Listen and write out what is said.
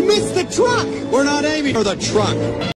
missed the truck! We're not aiming for the truck.